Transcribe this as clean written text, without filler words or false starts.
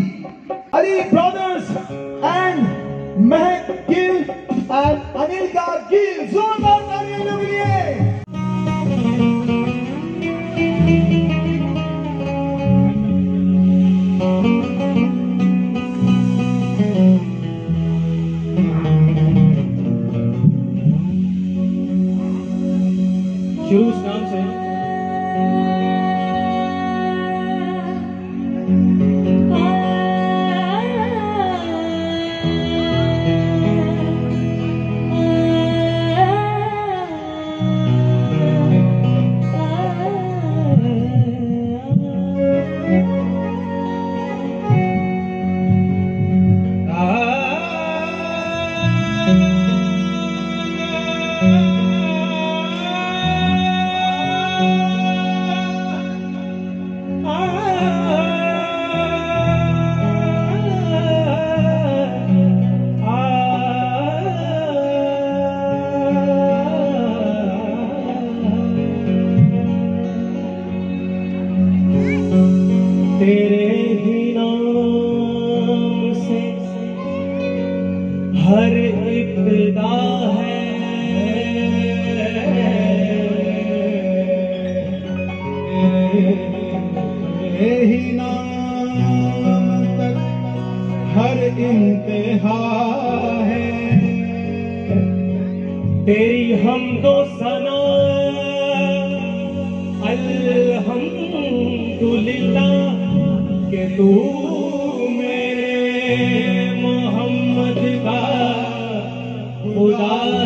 Ali brothers and Mehak Gill and Anilka Gill. जोरदार तालियां इन लोगों के लिए। शुरू नाम से तेरे ही नाम से हर इब्तिदा है, तेरे ही नाम तक हर इंतहा है। तेरी हमदो सना अल्हम्दुलिल्लाह के तू मेरे मोहम्मद का खुदा